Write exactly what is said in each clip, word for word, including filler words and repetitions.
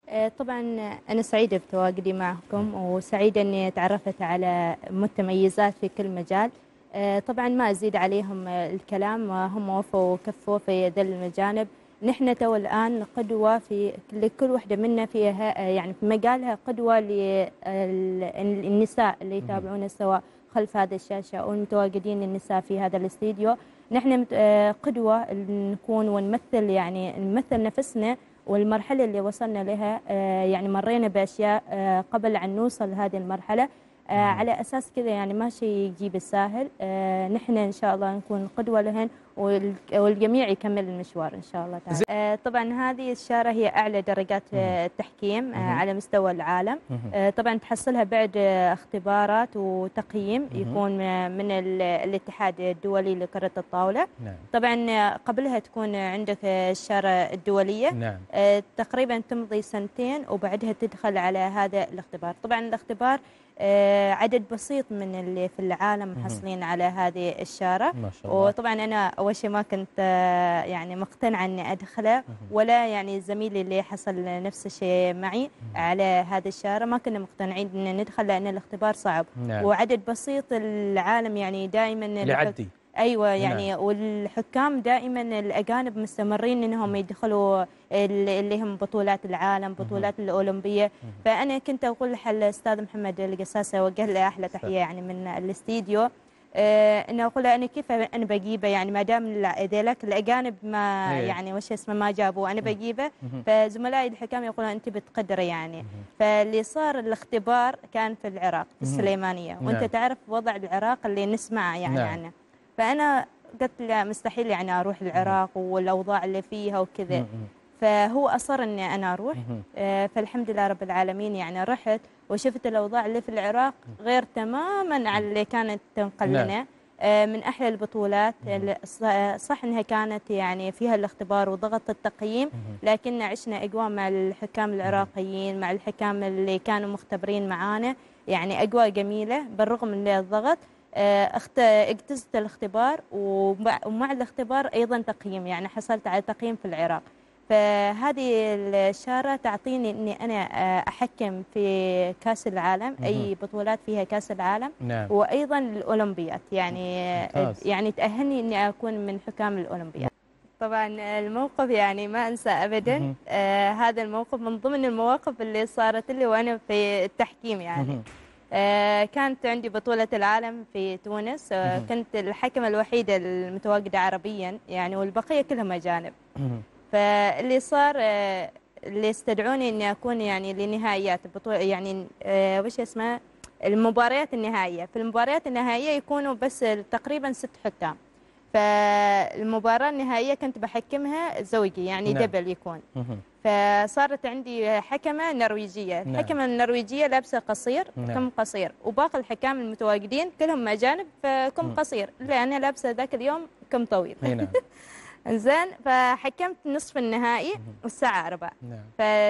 آه، طبعا أنا سعيدة بتواجدي معكم، وسعيدة أني تعرفت على متميزات في كل مجال. آه، طبعا ما أزيد عليهم آه، الكلام، هم وفوا وكفوا في ذا المجانب. نحن تو الآن قدوة في لكل وحدة منا فيها، آه، يعني في مجالها قدوة للنساء اللي يتابعونا سواء خلف هذه الشاشة أو المتواجدين النساء في هذا الاستديو. نحن مت- آه، قدوة نكون ونمثل، يعني نمثل نفسنا والمرحلة اللي وصلنا لها. آه، يعني مرينا بأشياء آه، قبل أن نوصل لهذه المرحلة. آه، على أساس كذا يعني ما شيء يجي بالساهل. آه، نحن إن شاء الله نكون قدوة لهن، وال- والجميع يكمل المشوار إن شاء الله تعالى. آه، طبعا هذه الشارة هي أعلى درجات آه، التحكيم آه، على مستوى العالم. آه، طبعا تحصلها بعد آه، اختبارات وتقييم يكون آه، من ال- الاتحاد الدولي لكرة الطاولة. نعم. طبعا آه، قبلها تكون عندك آه، الشارة الدولية. نعم. آه، تقريبا تمضي سنتين وبعدها تدخل على هذا الاختبار. طبعا الاختبار آه، عدد بسيط من اللي في العالم محصلين على هذه الشارة. ما شاء الله. وطبعا أنا أول شيء ما كنت آه، يعني مقتنعة أني أدخله، ولا يعني زميلي اللي حصل نفس الشيء معي على هذه الشارة ما كنا مقتنعين أن ندخل، لأن الاختبار صعب. نعم. وعدد بسيط العالم يعني دائما اللي يعدي. ايوه يعني نعم. والحكام دائما الاجانب مستمرين انهم يدخلوا اللي هم بطولات العالم، بطولات الاولمبيه. فانا كنت اقول الاستاذ محمد القساسه، وجه له احلى تحيه يعني من الاستديو، آه انه اقول له انا كيف انا بجيبه، يعني ما دام ذيلك الاجانب ما إيه. يعني وش اسمه ما جابوه انا بجيبه. فزملائي الحكام يقولون انت بتقدري يعني. فاللي صار الاختبار كان في العراق في السليمانيه، وانت نعم. تعرف وضع العراق اللي نسمعه يعني نعم. عنه. فأنا قلت له مستحيل يعني أروح العراق والأوضاع اللي فيها وكذا. فهو أصر أني أنا أروح. آه، فالحمد لله رب العالمين يعني رحت وشفت الأوضاع اللي في العراق غير تماما عن اللي كانت تنقل لنا. آه، من أحلى البطولات. صح أنها كانت يعني فيها الاختبار وضغط التقييم، لكن عشنا أجواء مع الحكام العراقيين، مع الحكام اللي كانوا مختبرين معانا، يعني أجواء جميلة بالرغم من الضغط. اخت اجتزت الاختبار، ومع ومع الاختبار ايضا تقييم، يعني حصلت على تقييم في العراق. فهذه الشارة تعطيني اني انا احكم في كاس العالم، اي بطولات فيها كاس العالم. نعم. وايضا الاولمبيات، يعني ممتاز. يعني تاهلني اني اكون من حكام الاولمبيات. طبعا الموقف يعني ما انسى ابدا. آه هذا الموقف من ضمن المواقف اللي صارت لي وانا في التحكيم يعني. آه كانت عندي بطولة العالم في تونس. آه كنت الحكمة الوحيدة المتواجدة عربيا يعني، والبقية كلهم أجانب. فاللي صار آه اللي استدعوني إني أكون يعني لنهائيات البطولة، يعني آه وش اسمه المباريات النهائية. في المباريات النهائية يكونوا بس تقريبا ست حكام. فالمباراة النهائية كنت بحكمها زوجي، يعني نعم. دبل يكون. فصارت عندي حكمة نرويجية. نعم. الحكمة النرويجية لابسة قصير، نعم. كم قصير، وباقي الحكام المتواجدين كلهم أجانب فكم قصير، اللي أنا لابسة ذاك اليوم كم طويل. نعم. زين، فحكمت نصف النهائي والساعة أربعة. نعم.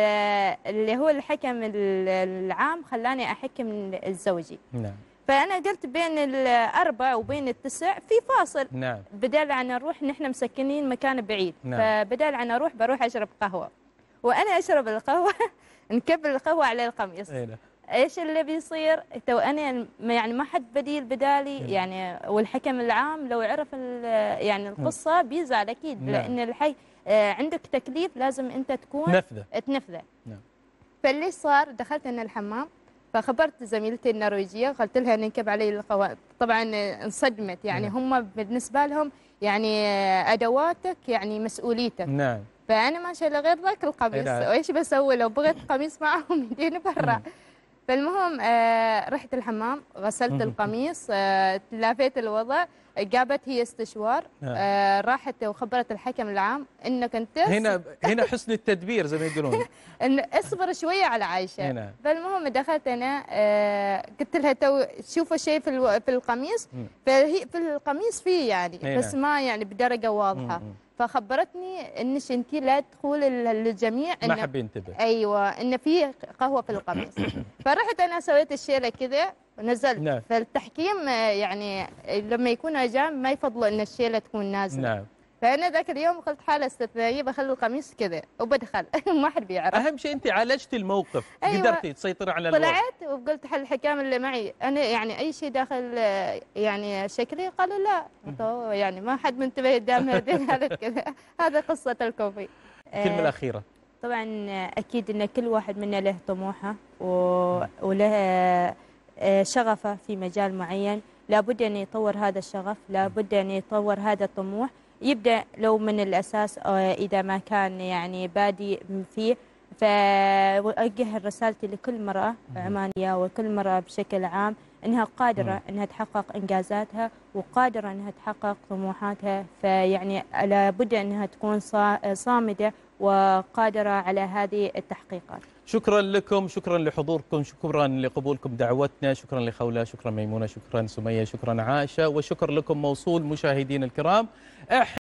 فاللي هو الحكم العام خلاني أحكم الزوجي. نعم. فأنا قلت بين الأربع وبين التسع في فاصل. نعم. بدال عن أروح، نحن مسكنين مكان بعيد. نعم. فبدال عن أروح بروح أشرب قهوة، وأنا أشرب القهوة نكب القهوة على القميص. ايش اللي بيصير؟ تو انا يعني ما حد بديل بدالي يعني، والحكم العام لو عرف يعني القصه بيزعل اكيد. لان الحي عندك تكليف لازم انت تكون تنفذه تنفذه. نعم. فاللي صار دخلت انا الحمام، فخبرت زميلتي النرويجيه، قلت لها ننكب علي القهوه. طبعا انصدمت يعني. نعم. هم بالنسبه لهم يعني ادواتك يعني مسؤوليتك. نعم. فانا ما شاء الله غير ذاك القميص، وايش بسوي لو بغيت قميص معهم يديني برا. فالمهم آه رحت الحمام، غسلت القميص، آه لافيت الوضع، جابت هي استشوار. آه راحت وخبرت الحكم العام انك انت هنا هنا حسن التدبير زي ما يقولون. ان اصبر شويه على عايشه. هنا. فالمهم دخلت انا، آه قلت لها تو شوفوا شيء في الو... في القميص. فهي في القميص فيه يعني هنا. بس ما يعني بدرجه واضحه. مم. فخبرتني انش انت لا تقول للجميع ما حب ينتبه. ايوه ان في قهوه في القميص. فرحت انا سويت الشيله كذا ونزلت. نعم. فالتحكيم يعني لما يكون اجانب ما يفضلوا ان الشيله تكون نازله. نعم. فانا ذاك اليوم قلت حاله استثنائيه بخلي القميص كذا وبدخل ما حد بيعرف. اهم شيء انت عالجتي الموقف. أيوة. قدرتي تسيطري على الوضع. طلعت وقلت حل الحكام اللي معي انا يعني اي شيء داخل يعني شكلي قالوا لا يعني ما حد منتبه قدام هذا كذا. هذا قصه الكوفي. الكلمه الاخيره. طبعا اكيد ان كل واحد منا له طموحه وله شغفه في مجال معين، لابد ان يطور هذا الشغف، لابد ان يطور هذا الطموح، يبدا لو من الاساس اذا ما كان يعني بادي فيه. فأوجه رسالتي لكل مرأة عمانية وكل مرأة بشكل عام أنها قادرة أنها تحقق إنجازاتها وقادرة أنها تحقق طموحاتها، فيعني لابد أنها تكون صامدة وقادرة على هذه التحقيقات. شكرا لكم، شكرا لحضوركم، شكرا لقبولكم دعوتنا، شكرا لخولة، شكرا ميمونة، شكرا سمية، شكرا عائشة، وشكر لكم موصول مشاهدين الكرام.